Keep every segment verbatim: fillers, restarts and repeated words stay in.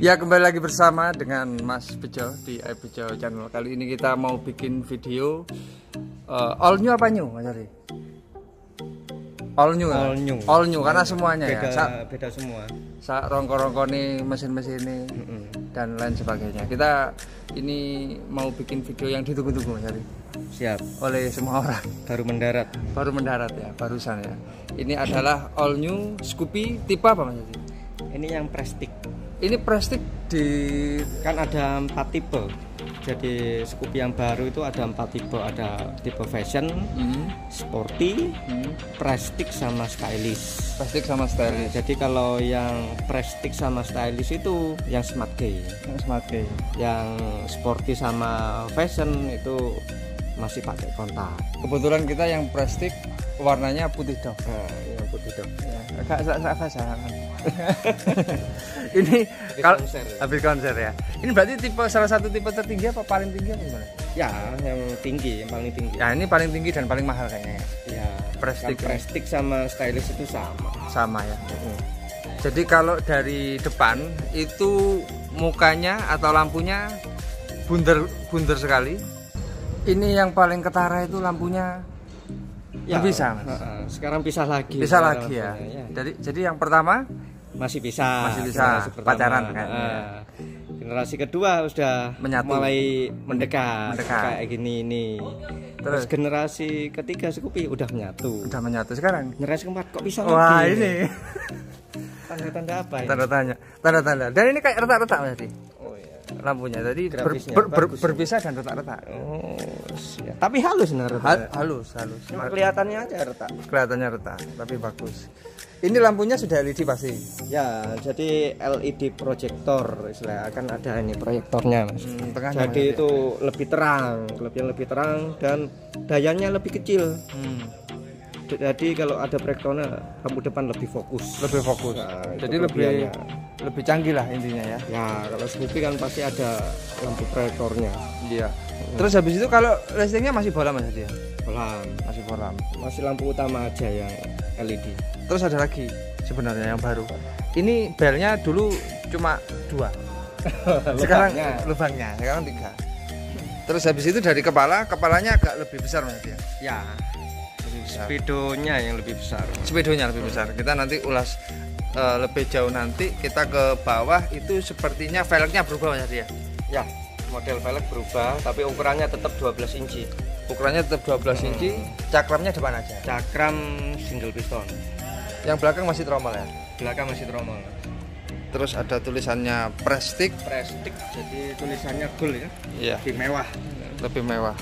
Ya, kembali lagi bersama dengan Mas Bejo di iBejo Channel. Kali ini kita mau bikin video uh, all new apa new, Mas Ari? All new, all new, all new karena semuanya beda, ya. Sa beda semua. Sa rongko-rongko nih, mesin-mesin ini mm -mm. dan lain sebagainya. Kita ini mau bikin video yang ditunggu-tunggu, Mas Ari. Siap. Oleh semua orang. Baru mendarat. Baru mendarat ya, barusan ya. Ini adalah all new Scoopy tipe apa, Mas Ari? Ini yang Prestige. Ini Prestige di kan ada empat tipe. Jadi Scoopy yang baru itu ada empat tipe, ada tipe fashion, mm. sporty, mm. Prestige sama stylish. Prestige sama stylish. Jadi kalau yang Prestige sama stylish itu yang smart gay. Yang smart gay. Yang sporty sama fashion itu masih pakai kontak. Kebetulan kita yang Prestige warnanya putih dok. Nah, yang putih dok. Ya, agak agak fashion. Ini kalau habis konser ya. Ini berarti tipe salah satu tipe tertinggi apa paling tinggi apa gimana? Ya, yang tinggi, yang paling tinggi. Ya, ini paling tinggi dan paling mahal kayaknya. Ya, Prestige. Kan Prestige sama stylish itu sama. Sama ya. Hmm. Jadi kalau dari depan itu mukanya atau lampunya bunder-bunder sekali. Ini yang paling ketara itu lampunya ya, bisa, Mas. Sekarang pisah lagi. Bisa lagi ya. ya. Jadi jadi yang pertama masih bisa, masih bisa pacaran kan. Nah, generasi kedua sudah menyatu, mulai mendekat, mendekat kayak gini ini. Terus, Terus generasi ketiga Scoopy udah menyatu. Udah menyatu sekarang. Generasi keempat kok bisa Wah, lagi? ini. Tanda-tanda apa ini? Tanda-tanda. Tanda-tanda. Dan ini kayak retak-retak berarti. Oh iya. Lampunya tadi ber, ber, ber, berpisah dan retak-retak. Oh, siap. Tapi halus nih retak. Hal, halus, halus. Cuma kelihatannya aja retak. Kelihatannya retak, tapi bagus. Ini lampunya sudah L E D pasti. Ya, jadi L E D proyektor istilah akan ada ini proyektornya, Mas. Hmm, jadi itu ya. Lebih terang, lebih lebih terang dan dayanya lebih kecil. Hmm. Jadi kalau ada proyektornya lampu depan lebih fokus. Lebih fokus. Nah, jadi lebih lebih canggih lah intinya ya. Ya, kalau Scoopy kan pasti ada lampu proyektornya. Iya. Hmm. Terus habis itu kalau listriknya masih bola Mas dia? Bolam, masih bolam. Masih lampu utama aja yang L E D. Terus ada lagi sebenarnya yang baru. Ini belnya dulu cuma dua. Sekarang lubangnya. lubangnya, sekarang tiga. Terus habis itu dari kepala, kepalanya agak lebih besar Mas ya. Ya. Speedonya yang lebih besar. Speedonya lebih besar. Kita nanti ulas uh, lebih jauh nanti. Kita ke bawah itu sepertinya velgnya berubah Mas ya. Ya, model velg berubah, tapi ukurannya tetap dua belas inci. Ukurannya tetap dua belas hmm. inci. Cakramnya depan aja. Cakram single piston. Yang belakang masih tromol ya? Belakang masih tromol. Terus ada tulisannya Prestige. Prestige, jadi tulisannya gold ya? Iya. Lebih mewah. Lebih mewah.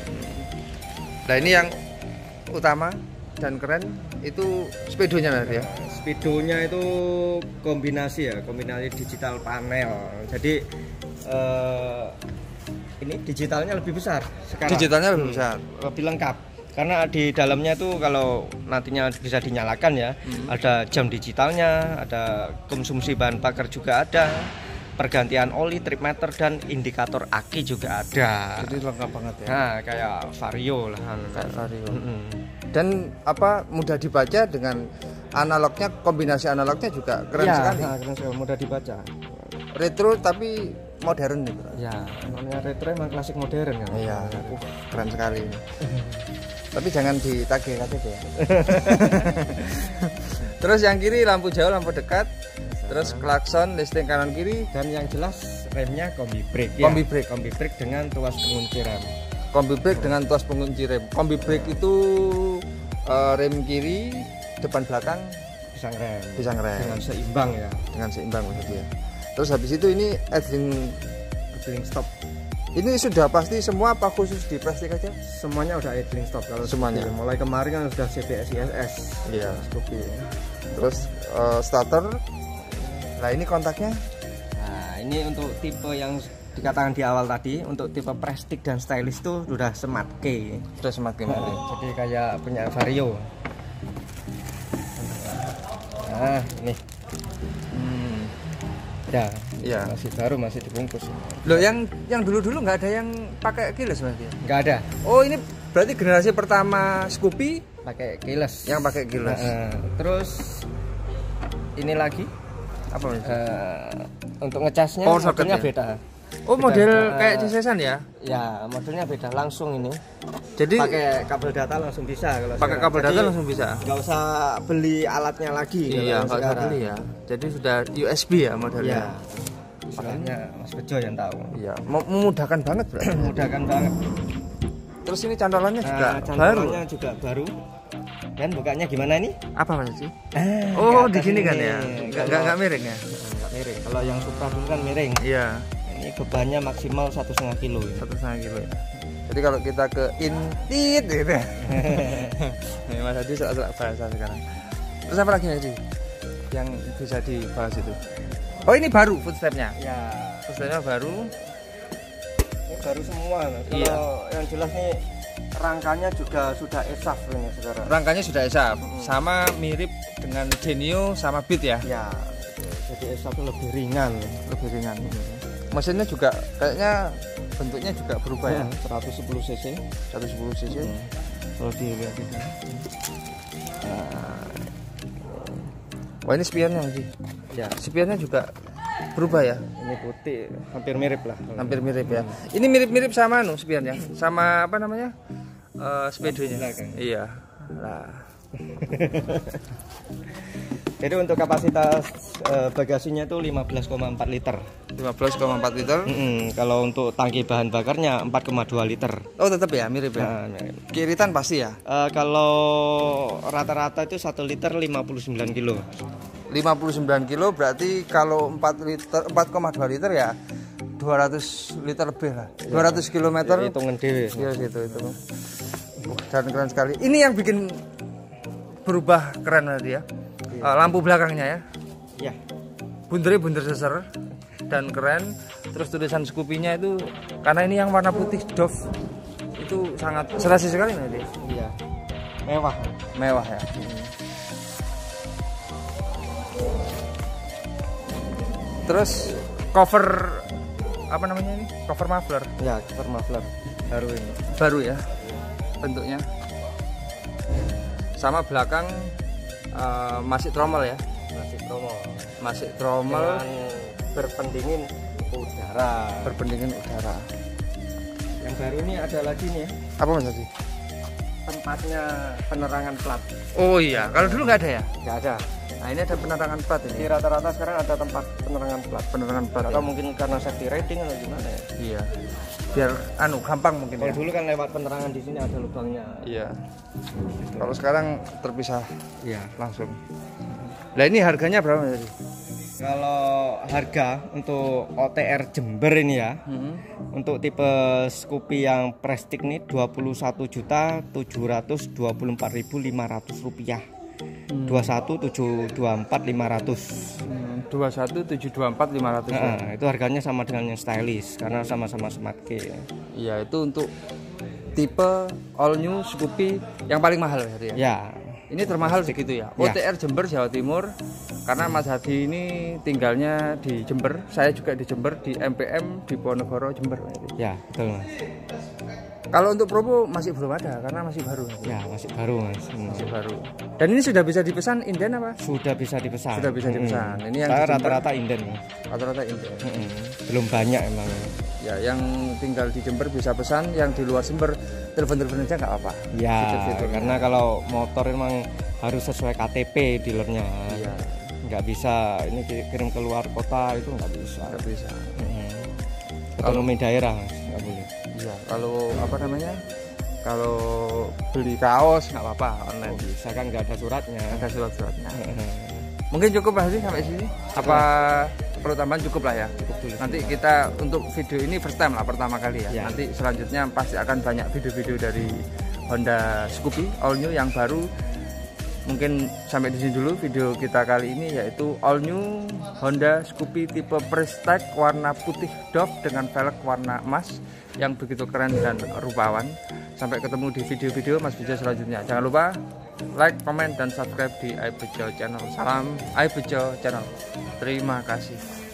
Nah ini yang utama dan keren itu speedonya ya? Speedonya itu kombinasi ya, kombinasi digital panel. Jadi eh, ini digitalnya lebih besar sekarang. Digitalnya lebih besar. Lebih lengkap. Karena di dalamnya tuh kalau nantinya bisa dinyalakan ya, hmm. ada jam digitalnya, ada konsumsi bahan bakar juga ada, pergantian oli, trip meter dan indikator aki juga ada. Jadi lengkap banget ya. Nah, kayak Vario lah. Kayak Vario. Mm-hmm. Dan apa mudah dibaca dengan analognya, kombinasi analognya juga keren ya, sekali. Nah, keren sekali, mudah dibaca. Retro tapi modern gitu. Ya, namanya retro emang klasik modern kan. Iya, uh, keren sekali ini. Tapi jangan ditagih K T P ya. Terus yang kiri lampu jauh, lampu dekat. Terus klakson, listing kanan kiri dan yang jelas remnya kombi brake. Kombi brake, ya, kombi brake dengan tuas pengunci rem. Kombi brake oh. dengan tuas pengunci rem. Kombi brake itu uh, rem kiri, depan belakang pisang rem. Pisang rem. Dengan seimbang ya. Dengan seimbang maksudnya. Terus habis itu ini idling idling stop. Ini sudah pasti semua apa khusus di Prestige aja? Semuanya udah idling stop kalau semuanya. Scoopy. Mulai kemarin kan sudah C B S I S S. Iya. Scoopy. Terus uh, starter. Nah ini kontaknya. Nah ini untuk tipe yang dikatakan di awal tadi, untuk tipe Prestige dan stylish itu sudah smart key. Sudah smart key. Nah, jadi kayak punya Vario. Nah ini. Hmm. Ya, ya, masih baru, masih dibungkus. Loh, yang yang dulu-dulu nggak ada yang pakai keyless berarti? Nggak ada. Oh, ini berarti generasi pertama pakai keyless. Yang pakai keyless. Nah, terus ini lagi Apa Mas? Uh, untuk ngecasnya Power modelnya socket ya? beda. Oh, Beda, model uh, kayak C S-an ya? Ya, modelnya beda langsung ini. Jadi pakai kabel data langsung bisa kalau pakai kabel data langsung bisa. Nggak usah beli alatnya lagi. Iya, nggak usah beli ya. Jadi sudah U S B ya modelnya. Ya. Makanya Mas Bejo yang tahu. Iya, memudahkan banget, Bro. Memudahkan banget. Terus ini cantolannya nah, juga cantolannya baru. juga baru. Dan bukanya gimana ini? Apa Mas sih? Eh, oh, di sini kan ini. ya. Enggak enggak miring ya? Enggak miring. Kalau yang Supra dulu kan miring. Iya. Ini bebannya maksimal satu setengah kilo. Satu setengah kilo ya. Jadi kalau kita ke intit gitu ya. Nih, Mas Hadi selak-selak bahasa sekarang. Terus apa lagi Hadi yang bisa dibahas itu? Oh, ini baru footstepnya. Ya. Footstepnya baru. Ini baru semua. Kalau Iya. yang jelas nih rangkanya juga sudah E S A F ini sekarang. Rangkanya sudah E S A F. Hmm. Sama mirip dengan Genio sama Beat ya. Ya. Jadi E S A F lebih ringan, lebih ringan. Hmm. Mesinnya juga kayaknya bentuknya juga berubah ya. seratus sepuluh cc. seratus sepuluh cc. Hmm. Kalau dilihat ini. Nah. Wah, ini spionnya sih. Ya, spionnya juga berubah ya. Ini putih, hampir mirip lah. Hampir mirip ya. Ini mirip-mirip sama anu spionnya. Sama apa namanya? Uh, speedonya. Iya. Lah. Jadi untuk kapasitas uh, bagasinya itu lima belas koma empat liter. lima belas koma empat liter. Mm-hmm. Kalau untuk tangki bahan bakarnya empat koma dua liter. Oh, tetap ya, mirip ya. Nah, mirip. Kiritan pasti ya. Uh, kalau rata-rata itu satu liter lima puluh sembilan kilo. lima puluh sembilan kilo berarti kalau empat liter empat koma dua liter ya dua ratus liter lebih lah. Ya, dua ratus kilometer. Hitungan dewe. Iya gitu itu. Uh, dan keren sekali. Ini yang bikin berubah keren tadi ya. Uh, lampu belakangnya ya. Ya. Bundernya bunder seser dan keren. Terus tulisan Scoopy-nya itu karena ini yang warna putih Dove itu sangat serasi sekali nanti. Iya. Mewah, mewah ya. Terus cover apa namanya ini? Cover muffler. Ya, cover muffler baru ini. Baru ya bentuknya. Sama belakang uh, masih tromel ya. Masih tromel. Masih tromel berpendingin udara. Berpendingin udara. Yang baru ini ada lagi nih ya. Apa Mas Hadi? Tempatnya penerangan plat. Oh iya, kalau dulu nggak ada ya? Nggak ada. Nah, ini ada penerangan plat ini. Di rata-rata sekarang ada tempat penerangan plat. Penerangan plat. Atau ya? mungkin karena safety rating atau gimana ya? Iya. Biar anu gampang mungkin. Kalau ya? dulu kan lewat penerangan di sini ada lubangnya. Iya. Gitu. Kalau sekarang terpisah. Iya, langsung. Nah, ini harganya berapa tadi? Kalau harga untuk O T R Jember ini ya, hmm. untuk tipe Scoopy yang Prestige nih dua puluh satu juta tujuh ratus dua puluh empat ribu lima ratus rupiah. Hmm. dua puluh satu tujuh ratus dua puluh empat ribu lima ratus. Hmm, dua puluh satu tujuh ratus dua puluh empat ribu lima ratus. Nah, ya. Itu harganya sama dengan yang stylish karena sama-sama Smart Key. Iya, itu untuk tipe all new Scoopy yang paling mahal ya. Ya. Ini termahal segitu ya. O T R Jember Jawa Timur. Karena Mas Hadi ini tinggalnya di Jember, saya juga di Jember, di M P M di Ponorogo Jember. Ya, betul Mas. Kalau untuk promo masih belum ada karena masih baru. Ya, masih baru Mas. Hmm. Masih baru. Dan ini sudah bisa dipesan inden apa? Sudah bisa dipesan. Sudah bisa dipesan. Hmm. Ini yang rata-rata inden Mas. Rata-rata inden. Hmm. Belum banyak emang. Ya, yang tinggal di Jember bisa pesan, yang di luar Jember telepon-telepon aja nggak apa-apa. Ya, gitu, karena kalau motor emang harus sesuai K T P dealernya. Iya. Nggak bisa ini kirim ke luar kota itu nggak bisa. Nggak bisa. Hmm. Ekonomi daerah Mas, nggak boleh. Iya. Kalau apa namanya? Kalau beli kaos nggak apa-apa online. Oh, bisa kan nggak ada suratnya. Ada surat-suratnya. Mungkin cukup lah sih sampai sini. Apa perlu tambahan cukup lah ya. Cukup dulu. Nanti kita untuk video ini first time lah, pertama kali ya. Ya. Nanti selanjutnya pasti akan banyak video-video dari Honda Scoopy all new yang baru. Mungkin sampai di sini dulu video kita kali ini, yaitu all new Honda Scoopy tipe Prestige warna putih Dove dengan velg warna emas yang begitu keren dan rupawan. Sampai ketemu di video-video Mas Bejo selanjutnya. Jangan lupa like, comment, dan subscribe di iBejo Channel. Salam iBejo Channel. Terima kasih.